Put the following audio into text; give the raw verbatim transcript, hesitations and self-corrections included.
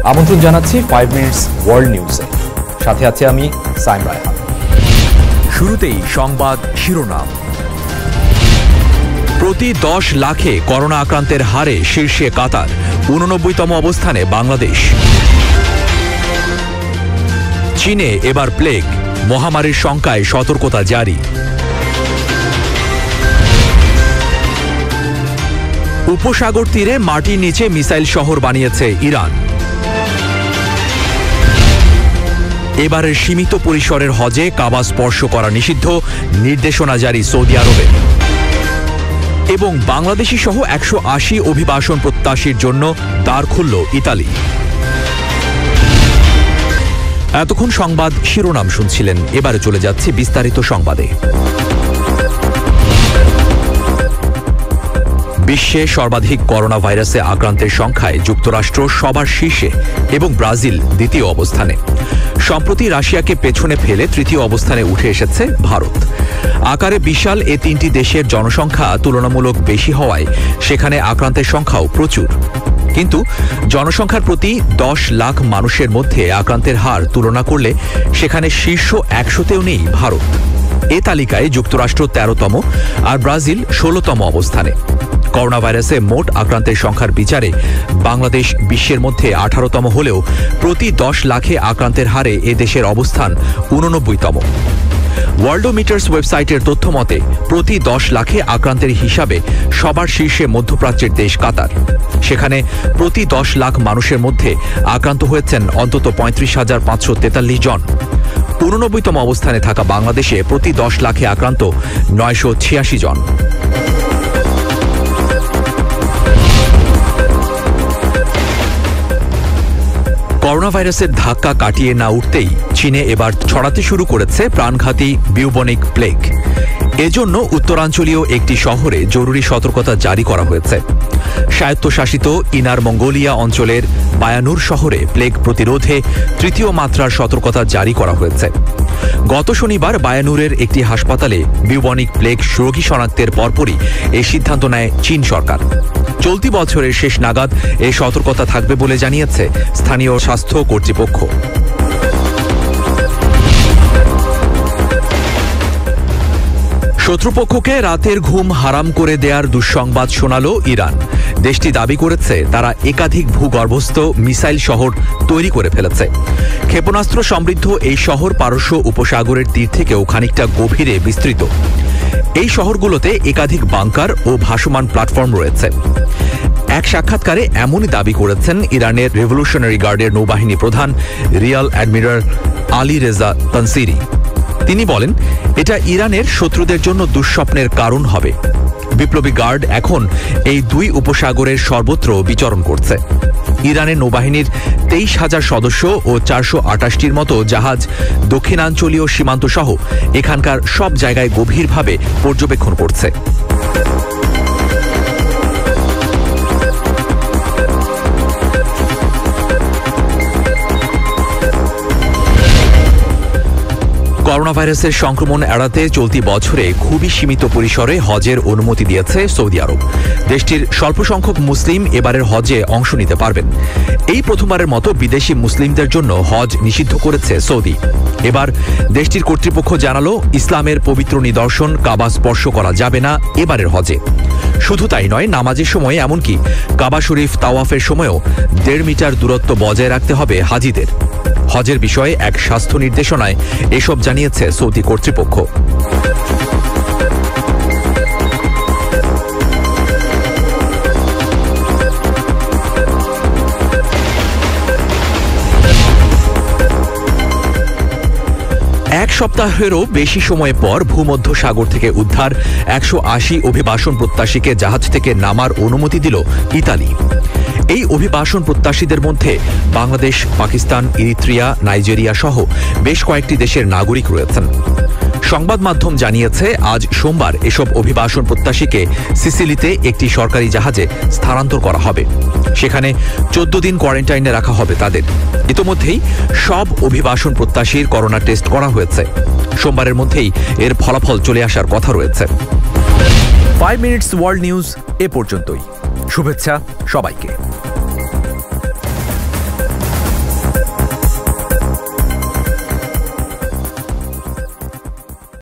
আমন্ত্রণ জানাচ্ছি five minutes world নিউজে। সাথে আছি আমি সাইম রায়হান। শুরুতেই সংবাদ শিরোনাম। প্রতি দশ লাখে করোনা আক্রান্তের হারে শীর্ষে কাতার, উননব্বইতম অবস্থানে বাংলাদেশ। চীনে এবার প্লেগ, মহামারীর শঙ্কায় সতর্কতা জারি। উপসাগর তীরে মাটির নিচে মিসাইল শহর বানিয়েছে ইরান। এবারের সীমিত পরিসরের হজে কাবা স্পর্শ করা নিষিদ্ধ, নির্দেশনা জারি সৌদি আরবে। এবং বাংলাদেশি সহ একশো আশি অভিবাসন প্রত্যাশীর জন্য দ্বার খুলল ইতালি। এতক্ষণ সংবাদ শিরোনাম শুনছিলেন, এবারে চলে যাচ্ছে বিস্তারিত সংবাদে। বিশ্বে সর্বাধিক করোনা ভাইরাসে আক্রান্তের সংখ্যায় যুক্তরাষ্ট্র সবার শীর্ষে এবং ব্রাজিল দ্বিতীয় অবস্থানে। সম্প্রতি রাশিয়াকে পেছনে ফেলে তৃতীয় অবস্থানে উঠে এসেছে ভারত। আকারে বিশাল এ তিনটি দেশের জনসংখ্যা তুলনামূলক বেশি হওয়ায় সেখানে আক্রান্তের সংখ্যাও প্রচুর। কিন্তু জনসংখ্যার প্রতি দশ লাখ মানুষের মধ্যে আক্রান্তের হার তুলনা করলে সেখানে শীর্ষ একশোতেও নেই ভারত। এ তালিকায় যুক্তরাষ্ট্র তেরোতম আর ব্রাজিল ষোলোতম অবস্থানে। করোনা ভাইরাসে মোট আক্রান্তের সংখ্যার বিচারে বাংলাদেশ বিশ্বের মধ্যে আঠারোতম হলেও প্রতি দশ লাখে আক্রান্তের হারে এ দেশের অবস্থান উননব্বইতম। ওয়ার্ল্ডোমিটার্স ওয়েবসাইটের তথ্য মতে প্রতি দশ লাখে আক্রান্তের হিসাবে সবার শীর্ষে মধ্যপ্রাচ্যের দেশ কাতার। সেখানে প্রতি দশ লাখ মানুষের মধ্যে আক্রান্ত হয়েছেন অন্তত পঁয়ত্রিশ হাজার পাঁচশো তেতাল্লিশ জন। উননব্বইতম অবস্থানে থাকা বাংলাদেশে প্রতি দশ লাখে আক্রান্ত নয়শো ছিয়াশি জন। করোনা ভাইরাসের ধাক্কা কাটিয়ে না উঠতেই চীনে এবার ছড়াতে শুরু করেছে প্রাণঘাতী বিউবনিক প্লেগ। এজন্য উত্তরাঞ্চলীয় একটি শহরে জরুরি সতর্কতা জারি করা হয়েছে। স্বায়ত্তশাসিত ইনার মঙ্গোলিয়া অঞ্চলের বায়ানুর শহরে প্লেগ প্রতিরোধে তৃতীয় মাত্রার সতর্কতা জারি করা হয়েছে। গত শনিবার বায়ানুরের একটি হাসপাতালে বিউবনিক প্লেগ রোগী শনাক্তের পরপরই এই সিদ্ধান্ত নেয় চীন সরকার। চলতি বছরের শেষ নাগাদ এই সতর্কতা থাকবে বলে জানিয়েছে স্থানীয় স্বাস্থ্য কর্তৃপক্ষ। শত্রুপক্ষকে রাতের ঘুম হারাম করে দেয়ার দুঃসংবাদ শোনালো ইরান। দেশটি দাবি করেছে তারা একাধিক ভূগর্ভস্থ মিসাইল শহর তৈরি করে ফেলেছে। ক্ষেপণাস্ত্র সমৃদ্ধ এই শহর পারস্য উপসাগরের তীর থেকেও খানিকটা গভীরে বিস্তৃত। এই শহরগুলোতে একাধিক বাংকার ও ভাসমান প্ল্যাটফর্ম রয়েছে। এক সাক্ষাৎকারে এমনই দাবি করেছেন ইরানের রেভলিউশনারি গার্ডের নৌবাহিনী প্রধান rear admiral Ali Reza Tangsiri. তিনি বলেন, এটা ইরানের শত্রুদের জন্য দুঃস্বপ্নের কারণ হবে। বিপ্লবী গার্ড এখন এই দুই উপসাগরের সর্বত্র বিচরণ করছে। ইরানের নৌবাহিনীর তেইশ হাজার সদস্য ও চারশো আটাশটির মতো জাহাজ দক্ষিণাঞ্চলীয় সীমান্ত সহ এখানকার সব জায়গায় গভীরভাবে পর্যবেক্ষণ করছে। করোনা ভাইরাসের সংক্রমণ এড়াতে চলতি বছরে খুবই সীমিত পরিসরে হজের অনুমতি দিয়েছে সৌদি আরব। দেশটির স্বল্প সংখ্যক মুসলিম এবারের হজে অংশ নিতে পারবেন। এই প্রথমবারের মতো বিদেশি মুসলিমদের জন্য হজ নিষিদ্ধ করেছে সৌদি। এবার দেশটির কর্তৃপক্ষ জানালো, ইসলামের পবিত্র নিদর্শন কাবা স্পর্শ করা যাবে না এবারের হজে। শুধু তাই নয়, নামাজের সময় এমনকি কাবা শরীফ তাওয়াফের সময়ও দেড় মিটার দূরত্ব বজায় রাখতে হবে হাজিদের। হজের বিষয়ে এক স্বাস্থ্য নির্দেশনায় এসব জানিয়েছে সৌদি কর্তৃপক্ষ। এক সপ্তাহেরও বেশি সময় পর ভূমধ্য সাগর থেকে উদ্ধার একশো আশি অভিবাসন প্রত্যাশীকে জাহাজ থেকে নামার অনুমতি দিল ইতালি। এই অভিবাসন প্রত্যাশীদের মধ্যে বাংলাদেশ, পাকিস্তান, ইরিত্রিয়া, নাইজেরিয়া সহ বেশ কয়েকটি দেশের নাগরিক রয়েছেন। সংবাদ মাধ্যম জানিয়েছে, আজ সোমবার এসব অভিবাসন প্রত্যাশীকে সিসিলিতে একটি সরকারি জাহাজে স্থানান্তর করা হবে। সেখানে চোদ্দ দিন কোয়ারেন্টাইনে রাখা হবে তাদের। ইতোমধ্যেই সব অভিবাসন প্রত্যাশীর করোনা টেস্ট করা হয়েছে। সোমবারের মধ্যেই এর ফলাফল চলে আসার কথা রয়েছে। ফাইভ মিনিটস ওয়ার্ল্ড নিউজ এ পর্যন্তই। শুভেচ্ছা সবাইকে।